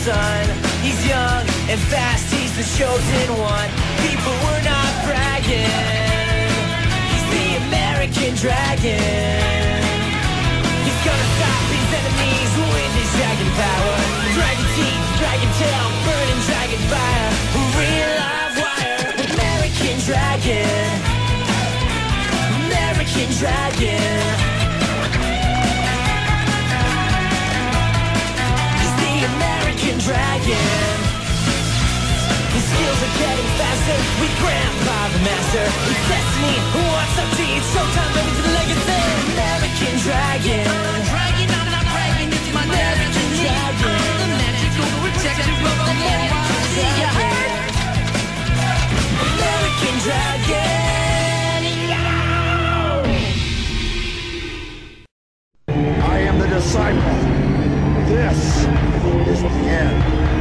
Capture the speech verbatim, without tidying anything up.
son. He's young and fast, he's the chosen one. People were not bragging. He's the American dragon. He's gonna stop his enemies with his dragon power. Dragon teeth, dragon tail, burning dragon fire. Real live wire. American dragon. American dragon. He's the American dragon. His skills are getting faster with Grandpa the Master. It's destiny, what's up to you? It's showtime, ready for the legacy. American dragon. I'm a dragon, I'm not bragging, it's my American dragon. I'm the magical protector of the American dragon. American dragon. I am the disciple. This is the end.